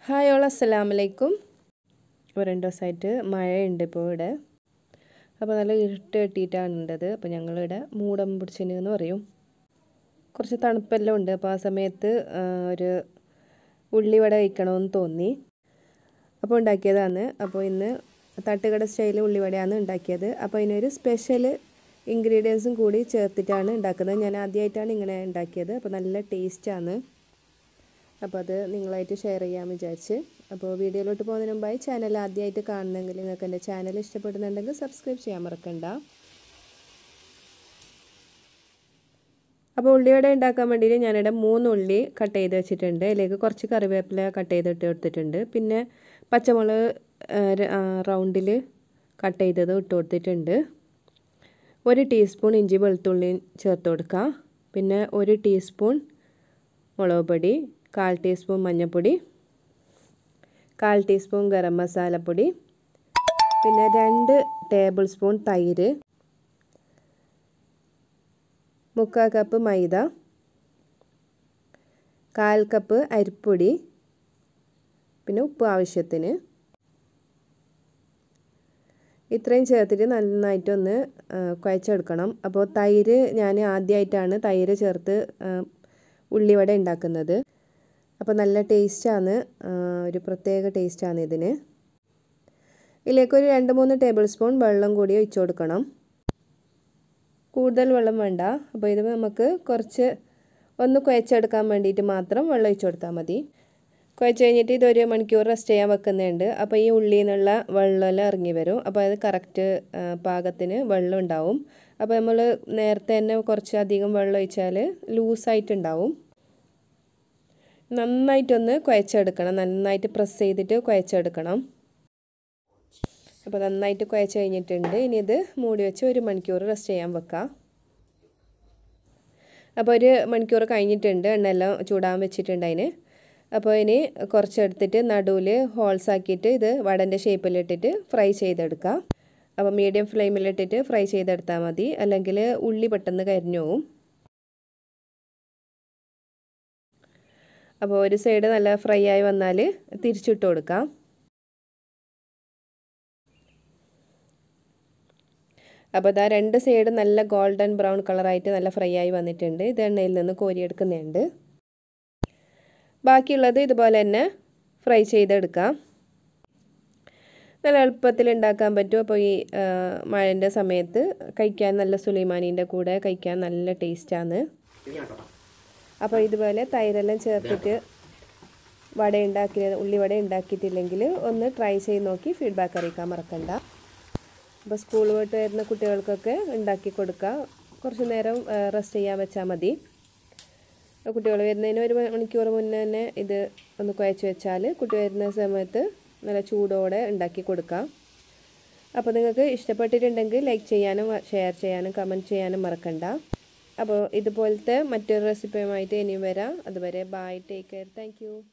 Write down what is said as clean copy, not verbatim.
Hi all അസ്സലാമലൈക്കും. ഇപ്പോൾ 2 ദിവസമായിട്ട് മഴയുണ്ട് ഇപ്പോൾ ഇവിടെ. അപ്പോൾ നല്ല ഇരുട്ട് കെട്ടിയിട്ടാണ് ഉള്ളത്. അപ്പോൾ ഞങ്ങളിവിടെ മൂടം പിടിച്ചിന് എന്ന് പറയും. കുറച്ച് തണുപ്പെല്ലാം ഉണ്ട്. അപ്പോൾ ആ സമയത്ത് ഒരു ഉള്ളിവട കഴിക്കണമെന്ന് തോന്നി. അപ്പോൾ ഉണ്ടാക്കിയതാണ്. അപ്പോൾ ഇന്ന് തട്ടുകട സ്റ്റൈൽ ഉള്ളിവടയാണ് ഉണ്ടാക്കിയത്. അപ്പോൾ അതിനൊരു സ്പെഷ്യൽ ഇൻഗ്രീഡിയൻസും കൂടി ചേർത്തിട്ടാണ് ഉണ്ടാക്കുന്നത്. ഞാൻ ആദ്യമായിട്ടാണ് ഇങ്ങനെ ഉണ്ടാക്കിയത്. അപ്പോൾ നല്ല ടേസ്റ്റാണ്. അപ്പോൾ അത് നിങ്ങളായിട്ട് ഷെയർ ചെയ്യാമെന്ന് വിചാരിച്ച്. അപ്പോൾ വീഡിയോയിലോട്ട് പോകുന്നതിന് മുമ്പായി ചാനൽ ആദ്യമായിട്ട് കാണുന്നെങ്കിൽ നിങ്ങൾക്ക് എൻ്റെ ചാനൽ ഇഷ്ടപ്പെടുന്നുണ്ടെങ്കിൽ സബ്സ്ക്രൈബ് ചെയ്യാൻ മറക്കണ്ട. അപ്പോൾ ഉള്ളിവട ഉണ്ടാക്കാൻ വേണ്ടിയിട്ട് ഞാനിവിടെ 3 ഉള്ളി കട്ട് ചെയ്ത് വെച്ചിട്ടുണ്ട്. അതിലേക്ക് കുറച്ച് കറിവേപ്പില കട്ട് ചെയ്തിട്ട് എടുത്തിട്ടുണ്ട്. പിന്നെ പച്ചമുളക് റൗണ്ടിൽ കട്ട് ചെയ്തത് ഇട്ട് കൊടുത്തിട്ടുണ്ട്. 1 ടീസ്പൂൺ ഇഞ്ചി വെളുത്തുള്ളി ചേർത്ത് കൊടുക്കുക. പിന്നെ 1 ടീസ്പൂൺ മുളക് പൊടി, 1/4 ടീസ്പൂൺ മഞ്ഞൾപ്പൊടി, 1/4 ടീസ്പൂൺ ഗരം മസാലപ്പൊടി, പിന്നെ 2 ടേബിൾ സ്പൂൺ തൈര്, 1/4 കപ്പ് മൈദ, 1/4 കപ്പ് അരിപ്പൊടി, പിന്നെ ഉപ്പ് ആവശ്യത്തിന്. ഇത്രയും ചേർത്തിട്ട് നന്നായിട്ടൊന്ന് കുഴച്ചെടുക്കണം. അപ്പോൾ തൈര് ഞാൻ ആദ്യമായിട്ടാണ് തൈര് ചേർത്ത് ഉള്ളിവട ഉണ്ടാക്കുന്നത്. അപ്പോൾ നല്ല ടേസ്റ്റാണ്, ഒരു പ്രത്യേക ടേസ്റ്റാണ് ഇതിന്. ഇതിലേക്കൊരു 2-3 ടേബിൾ സ്പൂൺ വെള്ളം കൂടി ഒഴിച്ചു കൊടുക്കണം. കൂടുതൽ വെള്ളം വേണ്ട. അപ്പോൾ ഇത് നമുക്ക് കുറച്ച് ഒന്ന് കുഴച്ചെടുക്കാൻ വേണ്ടിയിട്ട് മാത്രം വെള്ളം ഒഴിച്ചു കൊടുത്താൽ മതി. കുഴച്ച് കഴിഞ്ഞിട്ട് ഇത് 1 മണിക്കൂർ റെസ്റ്റ് ചെയ്യാൻ വെക്കുന്നുണ്ട്. അപ്പോൾ ഈ ഉള്ളിയിൽ നിന്നുള്ള വെള്ളമെല്ലാം ഇറങ്ങി വരും. അപ്പോൾ അത് കറക്റ്റ് പാകത്തിന് വെള്ളം ഉണ്ടാവും. അപ്പോൾ നമ്മൾ നേരത്തെ തന്നെ കുറച്ച് അധികം വെള്ളം ഒഴിച്ചാൽ ലൂസായിട്ടുണ്ടാവും. നന്നായിട്ടൊന്ന് കുഴച്ചെടുക്കണം. നന്നായിട്ട് പ്രസ് ചെയ്തിട്ട് കുഴച്ചെടുക്കണം. അപ്പോൾ നന്നായിട്ട് കുഴച്ച് കഴിഞ്ഞിട്ടുണ്ട്. ഇനി ഇത് മൂടി വെച്ച് 1 മണിക്കൂർ റെസ്റ്റ് ചെയ്യാൻ വെക്കാം. അപ്പോൾ 1 മണിക്കൂർ കഴിഞ്ഞിട്ടുണ്ട്. എണ്ണയെല്ലാം ചൂടാൻ വെച്ചിട്ടുണ്ട് അതിന്. അപ്പോൾ ഇനി കുറച്ചെടുത്തിട്ട് നടുവിൽ ഹോൾസ് ആക്കിയിട്ട് ഇത് വടൻ്റെ ഷേപ്പിലിട്ടിട്ട് ഫ്രൈ ചെയ്തെടുക്കാം. അപ്പോൾ മീഡിയം ഫ്ലെയിമിലിട്ടിട്ട് ഫ്രൈ ചെയ്തെടുത്താൽ മതി, അല്ലെങ്കിൽ ഉള്ളി പെട്ടെന്ന് കരിഞ്ഞു പോകും. അപ്പോൾ ഒരു സൈഡ് നല്ല ഫ്രൈ ആയി വന്നാൽ തിരിച്ചിട്ട് കൊടുക്കാം. അപ്പോൾ ഇതാ 2 സൈഡ് നല്ല ഗോൾഡൻ ബ്രൗൺ കളറായിട്ട് നല്ല ഫ്രൈ ആയി വന്നിട്ടുണ്ട്. ഇത് എണ്ണയിൽ നിന്ന് കോരിയെടുക്കുന്നുണ്ട്. ബാക്കിയുള്ളത് ഇതുപോലെ തന്നെ ഫ്രൈ ചെയ്തെടുക്കാം. നല്ല എളുപ്പത്തിൽ ഉണ്ടാക്കാൻ പറ്റും. അപ്പോൾ ഈ മഴൻ്റെ സമയത്ത് കഴിക്കാൻ നല്ല സുലൈമാനീൻ്റെ കൂടെ കഴിക്കാൻ നല്ല ടേസ്റ്റാണ്. അപ്പോൾ ഇതുപോലെ തൈരെല്ലാം ചേർത്തിട്ട് ഉള്ളിവട ഉണ്ടാക്കിയിട്ടില്ലെങ്കിൽ ഒന്ന് ട്രൈ ചെയ്ത് നോക്കി ഫീഡ്ബാക്ക് അറിയിക്കാൻ മറക്കണ്ട. അപ്പോൾ സ്കൂൾ വിട്ട് വരുന്ന കുട്ടികൾക്കൊക്കെ ഉണ്ടാക്കി കൊടുക്കുക. കുറച്ച് നേരം റെസ്റ്റ് ചെയ്യാൻ വെച്ചാൽ മതി. കുട്ടികൾ വരുന്നതിന് 1 മണിക്കൂർ മുന്നേ തന്നെ ഇത് ഒന്ന് കുഴച്ച് വെച്ചാൽ കുട്ടി വരുന്ന സമയത്ത് നല്ല ചൂടോടെ ഉണ്ടാക്കി കൊടുക്കാം. അപ്പോൾ നിങ്ങൾക്ക് ഇഷ്ടപ്പെട്ടിട്ടുണ്ടെങ്കിൽ ലൈക്ക് ചെയ്യാനും ഷെയർ ചെയ്യാനും കമൻറ്റ് ചെയ്യാനും മറക്കണ്ട. അപ്പോൾ ഇതുപോലത്തെ മറ്റൊരു റെസിപ്പിയുമായിട്ട് ഇനിയും വരാം. അതുവരെ bye, take care, thank U.